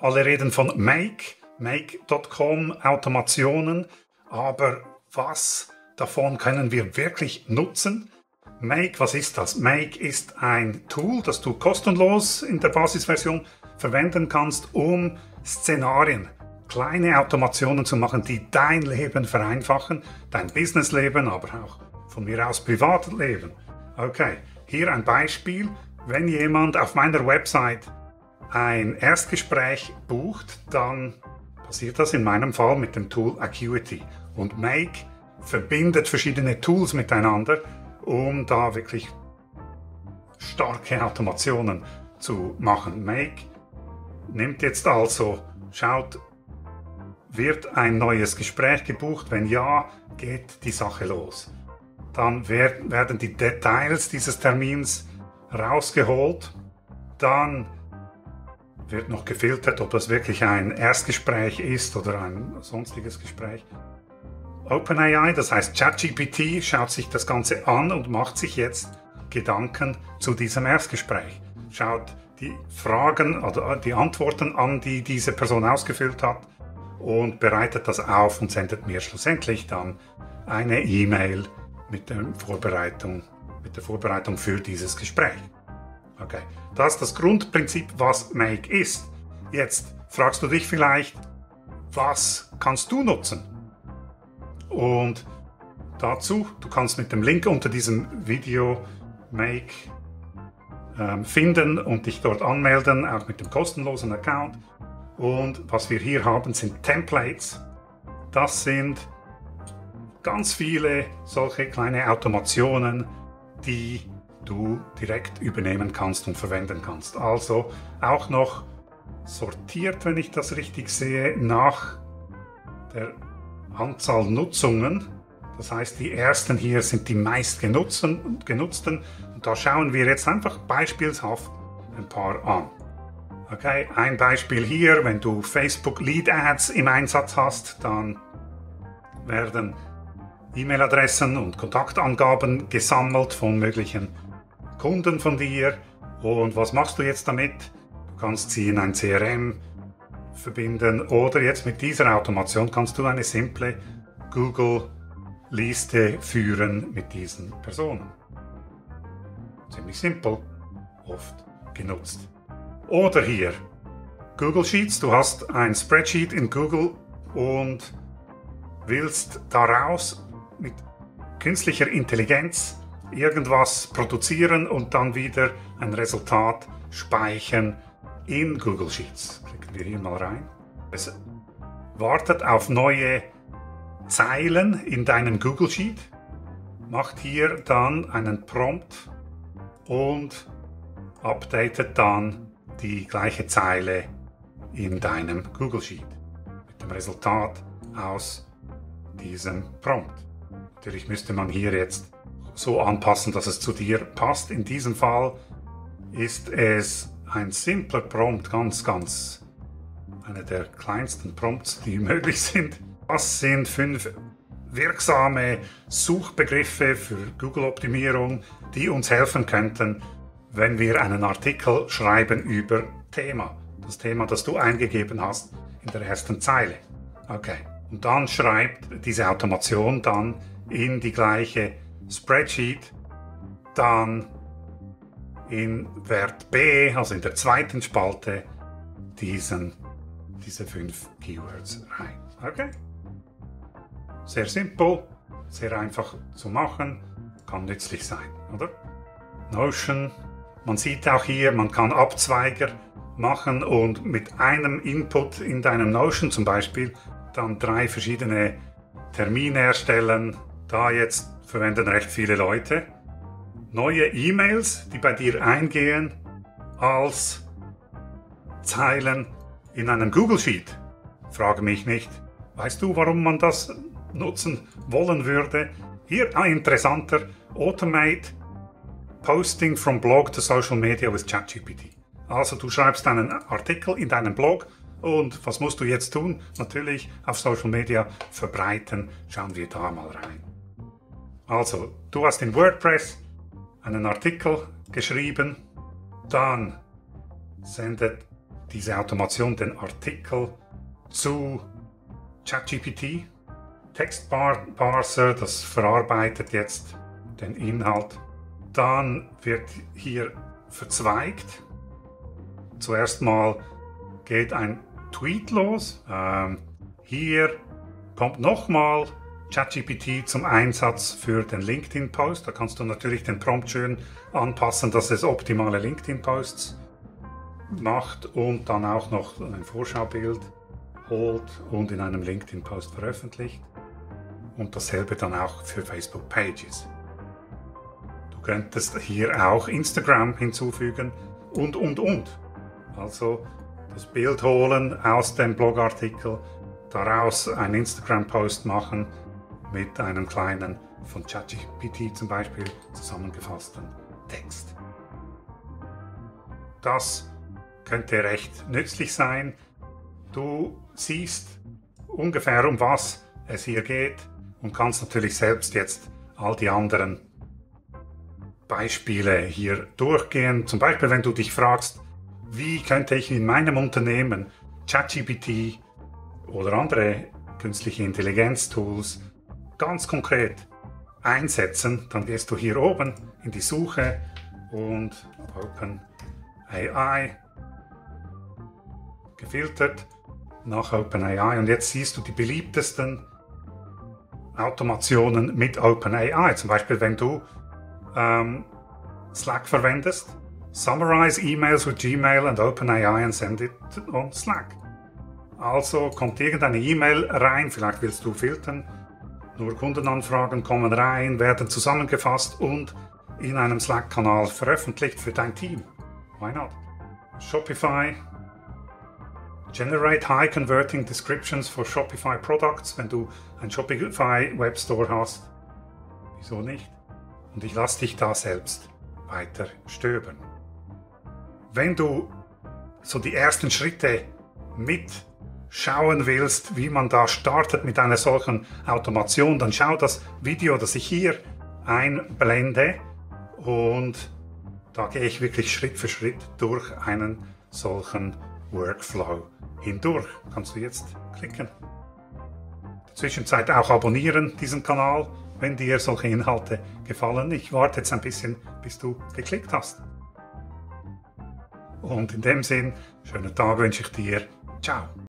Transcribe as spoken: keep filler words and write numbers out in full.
Alle reden von Make, Make Punkt com, Automationen, aber was davon können wir wirklich nutzen? Make, was ist das? Make ist ein Tool, das du kostenlos in der Basisversion verwenden kannst, um Szenarien, kleine Automationen zu machen, die dein Leben vereinfachen, dein Businessleben, aber auch von mir aus Privatleben. Okay, hier ein Beispiel. Wenn jemand auf meiner Website ein Erstgespräch bucht, dann passiert das in meinem Fall mit dem Tool Acuity. Und Make verbindet verschiedene Tools miteinander, um da wirklich starke Automationen zu machen. Make nimmt jetzt also, schaut, wird ein neues Gespräch gebucht? Wenn ja, geht die Sache los. Dann werden die Details dieses Termins rausgeholt. Dann wird noch gefiltert, ob das wirklich ein Erstgespräch ist oder ein sonstiges Gespräch. OpenAI, das heißt ChatGPT, schaut sich das Ganze an und macht sich jetzt Gedanken zu diesem Erstgespräch. Schaut die Fragen oder die Antworten an, die diese Person ausgefüllt hat, und bereitet das auf und sendet mir schlussendlich dann eine E-Mail mit der Vorbereitung, mit der Vorbereitung für dieses Gespräch. Okay, das ist das Grundprinzip, was Make ist. Jetzt fragst du dich vielleicht, was kannst du nutzen? Und dazu, du kannst mit dem Link unter diesem Video Make ähm, finden und dich dort anmelden, auch mit dem kostenlosen Account. Und was wir hier haben, sind Templates. Das sind ganz viele solche kleine Automationen, die du direkt übernehmen kannst und verwenden kannst. Also auch noch sortiert, wenn ich das richtig sehe, nach der Anzahl Nutzungen. Das heißt, die ersten hier sind die meistgenutzten, genutzten. Und da schauen wir jetzt einfach beispielshaft ein paar an. Okay, ein Beispiel hier, wenn du Facebook Lead Ads im Einsatz hast, dann werden E-Mail-Adressen und Kontaktangaben gesammelt von möglichen Kunden von dir. Und was machst du jetzt damit? Du kannst sie in ein C R M verbinden oder jetzt mit dieser Automation kannst du eine simple Google-Liste führen mit diesen Personen. Ziemlich simpel, oft genutzt. Oder hier, Google Sheets, du hast ein Spreadsheet in Google und willst daraus mit künstlicher Intelligenz irgendwas produzieren und dann wieder ein Resultat speichern in Google Sheets. Klicken wir hier mal rein. Es wartet auf neue Zeilen in deinem Google Sheet, macht hier dann einen Prompt und updatet dann die gleiche Zeile in deinem Google Sheet mit dem Resultat aus diesem Prompt. Natürlich müsste man hier jetzt so anpassen, dass es zu dir passt. In diesem Fall ist es ein simpler Prompt, ganz, ganz einer der kleinsten Prompts, die möglich sind. Das sind fünf wirksame Suchbegriffe für Google-Optimierung, die uns helfen könnten, wenn wir einen Artikel schreiben über Thema. Das Thema, das du eingegeben hast in der ersten Zeile. Okay. Und dann schreibt diese Automation dann in die gleiche Spreadsheet, dann in Wert B, also in der zweiten Spalte, diesen, diese fünf Keywords rein. Okay? Sehr simpel, sehr einfach zu machen, kann nützlich sein, oder? Notion, man sieht auch hier, man kann Abzweiger machen und mit einem Input in deinem Notion zum Beispiel dann drei verschiedene Termine erstellen. Da jetzt verwenden recht viele Leute neue E-Mails, die bei dir eingehen, als Zeilen in einem Google Sheet. Frage mich nicht, weißt du, warum man das nutzen wollen würde? Hier ein interessanter Automate Posting from Blog to Social Media with ChatGPT. Also du schreibst einen Artikel in deinem Blog und was musst du jetzt tun? Natürlich auf Social Media verbreiten. Schauen wir da mal rein. Also du hast in WordPress einen Artikel geschrieben, dann sendet diese Automation den Artikel zu ChatGPT. Textparser, das verarbeitet jetzt den Inhalt. Dann wird hier verzweigt. Zuerst mal geht ein Tweet los. Ähm, hier kommt nochmal ChatGPT zum Einsatz für den LinkedIn-Post. Da kannst du natürlich den Prompt schön anpassen, dass es optimale LinkedIn-Posts macht und dann auch noch ein Vorschaubild holt und in einem LinkedIn-Post veröffentlicht. Und dasselbe dann auch für Facebook-Pages. Du könntest hier auch Instagram hinzufügen und, und, und. Also das Bild holen aus dem Blogartikel, daraus einen Instagram-Post machen mit einem kleinen, von ChatGPT zum Beispiel zusammengefassten Text. Das könnte recht nützlich sein. Du siehst ungefähr, um was es hier geht und kannst natürlich selbst jetzt all die anderen Beispiele hier durchgehen. Zum Beispiel, wenn du dich fragst, wie könnte ich in meinem Unternehmen ChatGPT oder andere künstliche Intelligenz-Tools ganz konkret einsetzen, dann gehst du hier oben in die Suche und OpenAI, gefiltert nach OpenAI, und jetzt siehst du die beliebtesten Automationen mit OpenAI. Zum Beispiel, wenn du ähm, Slack verwendest, summarize emails with Gmail and OpenAI and send it on Slack. Also kommt irgendeine E-Mail rein, vielleicht willst du filtern, nur Kundenanfragen kommen rein, werden zusammengefasst und in einem Slack-Kanal veröffentlicht für dein Team. Why not? Shopify. Generate high converting descriptions for Shopify products, wenn du einen Shopify Webstore hast. Wieso nicht? Und ich lasse dich da selbst weiter stöbern. Wenn du so die ersten Schritte mitschauen willst, wie man da startet mit einer solchen Automation, dann schau das Video, das ich hier einblende, und da gehe ich wirklich Schritt für Schritt durch einen solchen Workflow hindurch. Kannst du jetzt klicken. In der Zwischenzeit auch abonnieren diesen Kanal, wenn dir solche Inhalte gefallen. Ich warte jetzt ein bisschen, bis du geklickt hast. Und in dem Sinn, schönen Tag wünsche ich dir. Ciao.